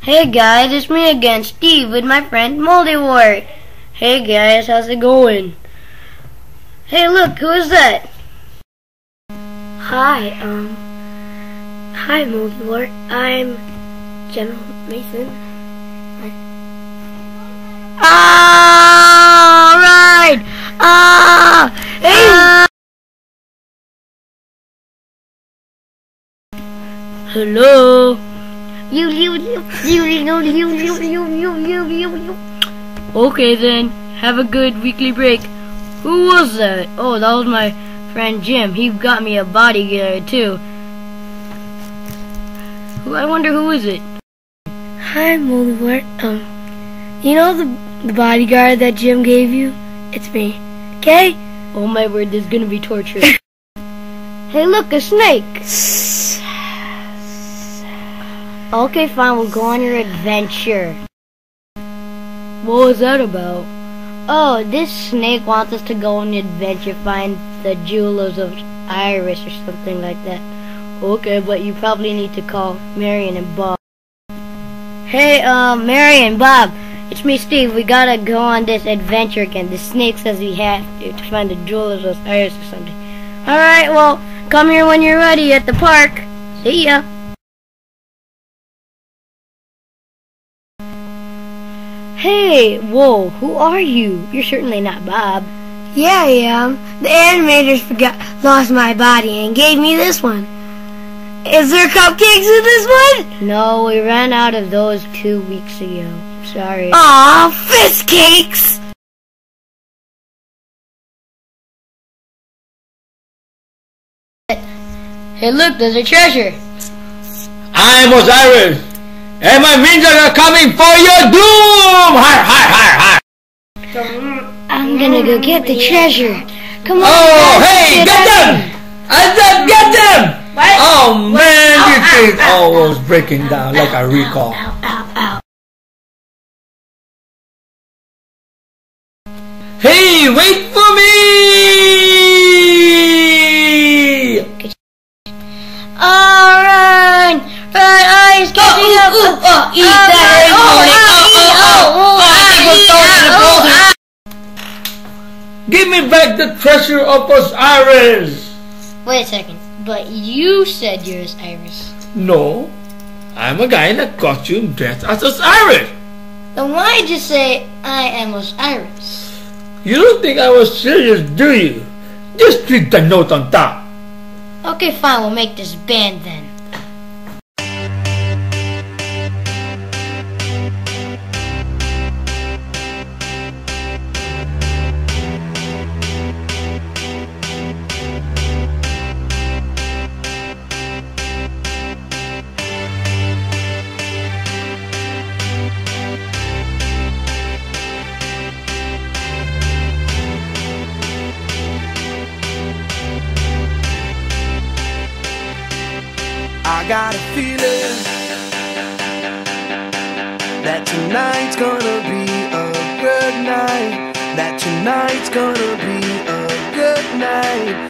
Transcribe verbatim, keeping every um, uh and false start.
Hey guys, it's me again, Steve, with my friend Moldywort. Hey guys, how's it going? Hey look, who is that? Hi, um, hi Moldywort. I'm General Mason. Alright! Ah! Hey! Hello? You, you, you, you, you, you, you, you, you, you, you, you. Okay then, have a good weekly break. Who was that? Oh, that was my friend Jim. He got me a bodyguard too. Who? I wonder who is it? Hi Moldywort. Um, you know the, the bodyguard that Jim gave you? It's me. Okay? Oh my word, this is gonna be torture. Hey look, a snake! Okay, fine, we'll go on your adventure. What was that about? Oh, this snake wants us to go on an adventure, find the jewelers of Iris or something like that. Okay, but you probably need to call Marion and Bob. Hey, uh, Marion, Bob, it's me, Steve. We gotta go on this adventure again. The snake says we have to, to find the jewelers of Iris or something. Alright, well, come here when you're ready at the park. See ya. Hey, whoa, who are you? You're certainly not Bob. Yeah, I am. The animators forgot, lost my body and gave me this one. Is there cupcakes in this one? No, we ran out of those two weeks ago. Sorry. Aw, fist cakes! Hey, look, there's a treasure. I'm Osiris, and my minions are coming for your doom! Hi, hi, hi, hi! I'm gonna go get the treasure. Come on. Oh, guys, hey, get them! I said get them! What? Oh man, Ow, this ow, thing ow, all was breaking down like a recall. Ow, ow, ow. Hey, wait for me! All right, right, eyes, catching up. ooh, oh, eat Oh, that oh, egg, oh, oh, Give me back the treasure of Osiris! Wait a second, but you said you're Osiris. No, I'm a guy in a costume dressed as Osiris. Then why did you say I am Osiris? You don't think I was serious, do you? Just read the note on top. Okay, fine, we'll make this band then. I got a feeling that tonight's gonna be a good night. That tonight's gonna be a good night.